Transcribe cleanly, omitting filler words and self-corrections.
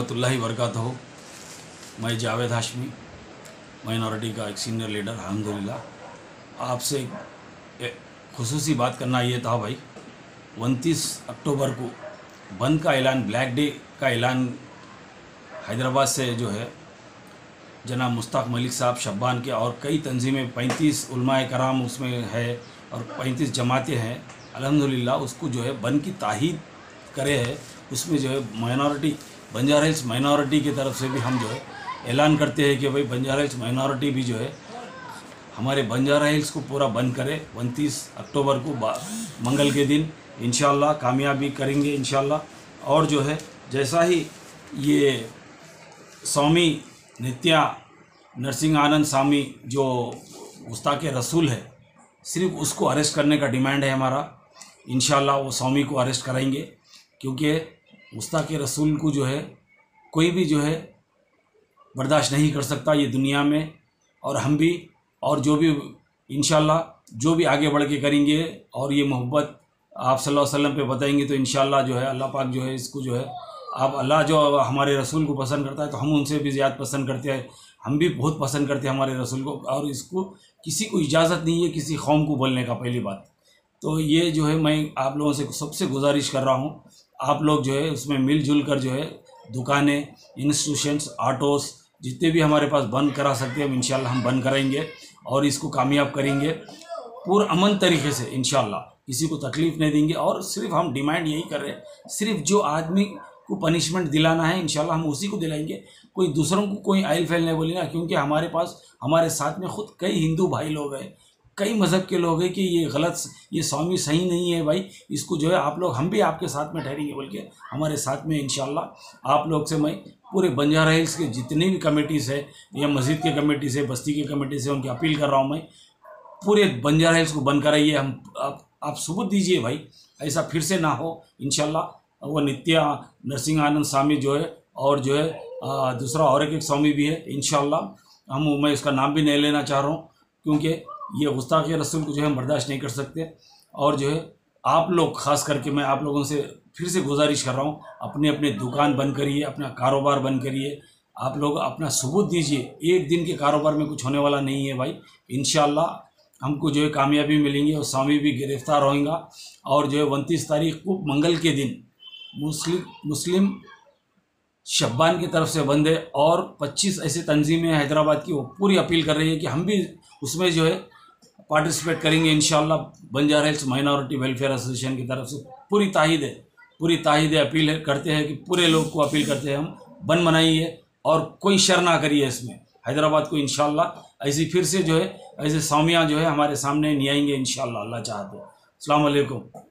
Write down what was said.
रहमतुल्लाहि वबरकातुहू। मैं जावेद हाशमी, माइनॉरिटी का एक सीनियर लीडर अल्हम्दुलिल्लाह। आपसे एक खुसूसी बात करना ये था भाई, 29 अक्टूबर को बंद का ऐलान, ब्लैक डे का ऐलान हैदराबाद से जो है जनाब मुश्ताक मलिक साहब शब्बान के और कई तंजीमें 35 उलमाए कराम उसमें है और 35 जमातें हैं अल्हम्दुलिल्लाह, उसको जो है बंद की ताहीद करे है। उसमें जो है माइनॉरिटी बंजारा हिल्स माइनॉरिटी की तरफ से भी हम जो है ऐलान करते हैं कि भाई बंजारा हिल्स माइनॉरिटी भी जो है हमारे बंजारा हिल्स को पूरा बंद करे। 29 अक्टूबर को मंगल के दिन इंशाअल्लाह कामयाबी करेंगे इंशाअल्लाह। और जो है जैसा ही ये स्वामी नित्या नरसिंह आनंद स्वामी जो गुस्ताख रसूल है, सिर्फ उसको अरेस्ट करने का डिमांड है हमारा। इंशाअल्लाह वो स्वामी को अरेस्ट कराएंगे, क्योंकि गुस्ताख रसूल को जो है कोई भी जो है बर्दाश्त नहीं कर सकता ये दुनिया में। और हम भी और जो भी इंशाअल्लाह जो भी आगे बढ़ के करेंगे और ये मोहब्बत आप सल्लल्लाहु अलैहि वसल्लम पे बताएंगे तो इंशाअल्लाह जो है अल्लाह पाक जो है इसको जो है आप अल्लाह जो हमारे रसूल को पसंद करता है तो हम उनसे भी ज़्यादा पसंद करते हैं। हम भी बहुत पसंद करते हैं हमारे रसूल को, और इसको किसी को इजाज़त नहीं है किसी कौम को बोलने का। पहली बात तो ये जो है मैं आप लोगों से सबसे गुजारिश कर रहा हूँ, आप लोग जो है उसमें मिलजुल कर जो है दुकानें, इंस्टीट्यूशंस, ऑटोस जितने भी हमारे पास बंद करा सकते हैं इंशाल्लाह हम बंद कराएंगे और इसको कामयाब करेंगे पूरा अमन तरीके से इंशाल्लाह। किसी को तकलीफ़ नहीं देंगे और सिर्फ हम डिमांड यही कर रहे हैं, सिर्फ जो आदमी को पनिशमेंट दिलाना है इंशाल्लाह हम उसी को दिलाएंगे। कोई दूसरों को कोई आइल फैल नहीं बोलेगा, क्योंकि हमारे पास हमारे साथ में खुद कई हिंदू भाई लोग हैं, कई मज़हब के लोग हैं कि ये गलत, ये स्वामी सही नहीं है भाई, इसको जो है आप लोग हम भी आपके साथ में ठहरेंगे बोल के हमारे साथ में इंशाल्लाह। आप लोग से मैं पूरे बंजारा हिल्स के जितनी भी कमेटीज़ है या मस्जिद के कमेटी से, बस्ती की कमेटी से, उनकी अपील कर रहा हूँ मैं, पूरे बंजारा हिल्स को बंद कराइए। हम आप सबूत दीजिए भाई, ऐसा फिर से ना हो इंशाल्लाह। वो नित्या नरसिंह आनंद स्वामी जो है और जो है दूसरा और एक स्वामी भी है इंशाल्लाह। मैं इसका नाम भी नहीं लेना चाह रहा हूँ, क्योंकि ये गुस्ताख रसूल को जो है हम बर्दाश्त नहीं कर सकते। और जो है आप लोग ख़ास करके मैं आप लोगों से फिर से गुजारिश कर रहा हूँ, अपने अपने दुकान बंद करिए, अपना कारोबार बंद करिए। आप लोग अपना सबूत दीजिए, एक दिन के कारोबार में कुछ होने वाला नहीं है भाई। इंशाल्लाह हमको जो है कामयाबी मिलेंगी और स्वामी भी गिरफ्तार होएगा। और जो है 29 तारीख को मंगल के दिन मुस्लिम शब्बान की तरफ से बंद है और 25 ऐसी तंजीमें हैदराबाद की वो पूरी अपील कर रही है कि हम भी उसमें जो है पार्टिसिपेट करेंगे इंशाल्लाह। Banjara Hills minority welfare association की तरफ से पूरी ताहीद है, अपील है, करते हैं कि पूरे लोग को अपील करते हैं हम बंद मनाइए और कोई शर ना करिए इसमें। हैदराबाद को इंशाल्लाह ऐसी फिर से जो है ऐसे स्वामियाँ जो है हमारे सामने नहीं आएंगे इंशाल्लाह, अल्लाह चाहते। अस्सलाम वालेकुम।